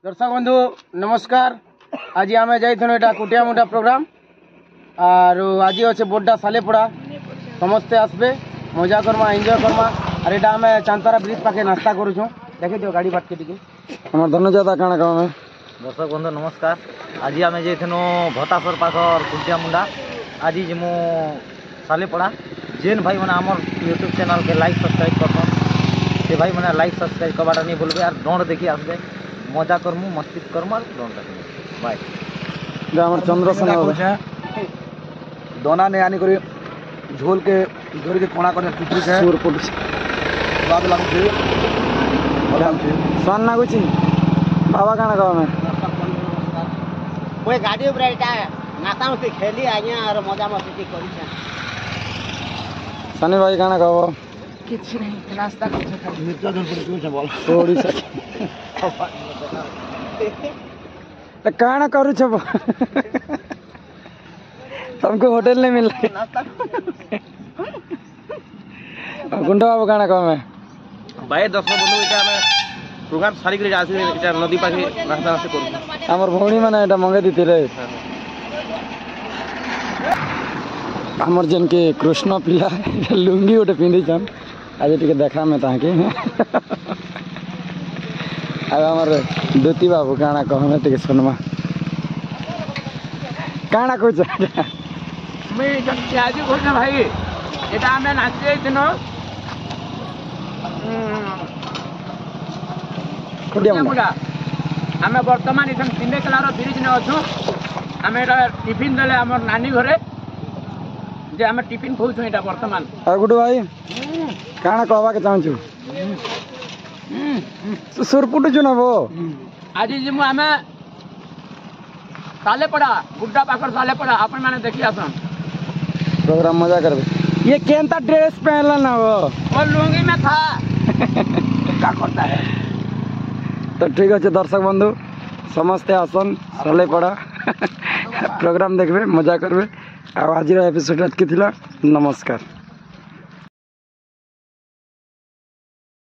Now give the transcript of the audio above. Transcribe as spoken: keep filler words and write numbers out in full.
दर्शक बंधु नमस्कार। आज आम जाइए कुटिया मुटा प्रोग्राम और आज अच्छे बोर्डा सालेपड़ा समस्ते आसबे मजा करमा एंजॉय करमा। और यहाँ आम चांतारा ब्रिज पाखे नास्ता करूँ देखे दियो गाड़ी बाट के हमार धन्यवाद काଣା कम दर्शक बंधु नमस्कार। आज आम जाइनु भतासर पाखर कुटिया मुंडा। आज जिमु सालेपड़ा जेन भाई मैंने आम यूट्यूब चैनल के लाइक सब्सक्राइब कर से भाई मैंने लाइक सब्सक्राइब करवाटा नहीं भूलबे और दौड़ देखी आसबे मजा करमु मस्ती करमु और दौड़ देखमु बाय। चंद्रसेना दोना ने आनी करी झोल के झोल के कोना कर टुकड़ी से सुर पुट स्वाद लागु छे सन लागु छी बाबा काना कहब में कोई गाड़ी ऊपर एटा नाता मस्ती खेली आज्ञा और मजा मस्ती करी छे। सनी भाई काना कहब किछ नहीं नाश्ता कर खाली मिर्चा धन पड़ छे बोल थोड़ी सा त काना करू छ तुमको होटल नहीं मिल नाश्ता गुंडा बाबू काना कहब में भाई दर्शक बंधु एटा में प्रोग्राम सारी के आसी एटा नदी पाखे नास्ता नास्ता करू हमर भौणी माने एटा मंगे दीती रे हमर जन के कृष्ण पिला लुंगी गोटे पिंधी छन आज टिके देखा में ताके अब हमर दोती बाबू काना कहमे टिके सुनमा काना कहछ मैं जब आज कोन भाई एटा हमें नाचे दिनो कुटिया मुंडा आम बर्तमान इथन तीन कलार ब्रिज ने अच्छु आम टिफिन देले हमर नानी घरे जे आम टिफिन खोलछु एटा बर्तमान आ गुडू भाई काना कहबा के चाहछु सुरपुट जुना वो आज जिमु आम सालेपड़ा गुड्डा पाखर सालेपड़ा अपन माने देखि आसन प्रोग्राम मजा करबे। ये केनता ड्रेस पहनला ना वो और लुंगी में था क्या करता है। तो ठीक अच्छे दर्शक बंधु समस्ते आसन साले पड़ा प्रोग्राम देखबे मजा करबे। आज एपिसोड के थिला नमस्कार।